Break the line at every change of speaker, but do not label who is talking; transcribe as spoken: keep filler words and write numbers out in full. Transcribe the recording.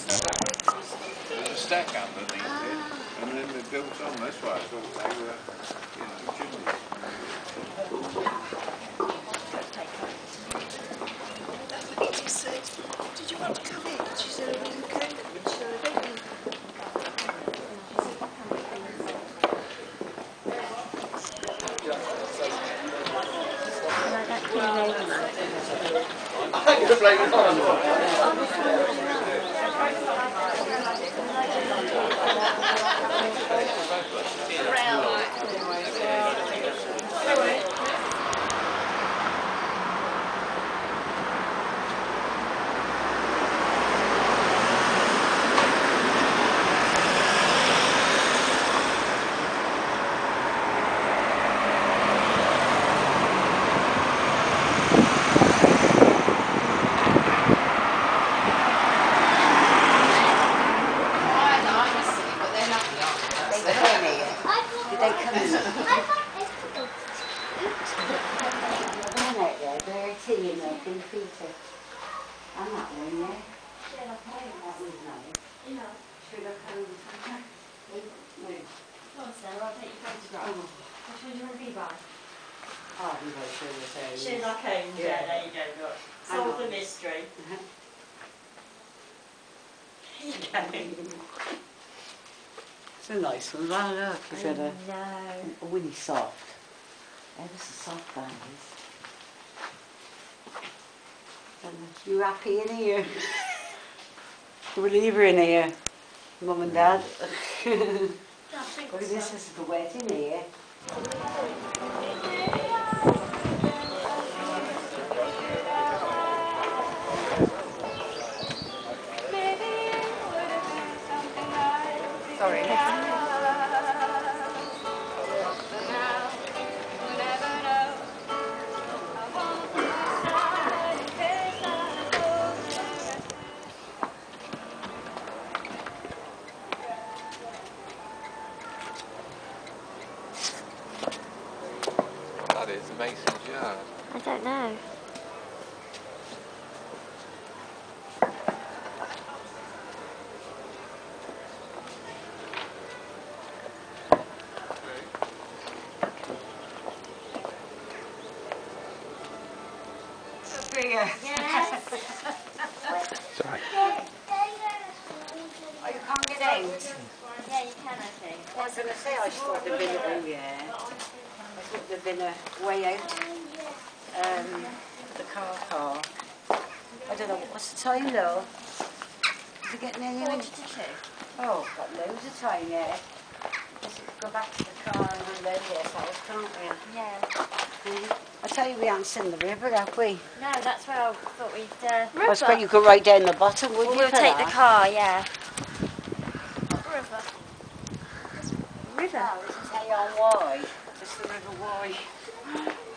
There's a stack underneath it, and then they built on. That's why I thought they were, you know, chimneys.
She said, "Did you want to come in?" She said, "I was okay." So I don't know.
Sherlock Holmes, yeah, yeah, there you go, look. Solve the mystery. There you go.
It's a nice one, well, look, is it a,
no.
a really soft. Ever so soft that is. You happy in here? We'll leave her in here, Mum and Dad. Look, this is the wedding here.
Sorry.
That is a mason's yard.
I don't know.
Yes.
Sorry.
Oh, you can't get out?
Yeah, you can, I think.
I was going to say, I thought there'd been a, oh yeah, I thought there'd been a way out, um, the car park. I don't know, what's the time, love? Is it getting any?
Quarter to two.
Oh, got loads of time, yeah. Let's go back to the car and unload ourselves, can't we?
Yeah.
Mm. I tell you, we haven't seen the river, have we?
No, that's where I thought we'd... Uh,
I suppose you could ride down the bottom, wouldn't
well,
you?
we'll take
that?
the car, yeah. River.
River? Oh, this is Hay-On-Wye. This is the River Wye.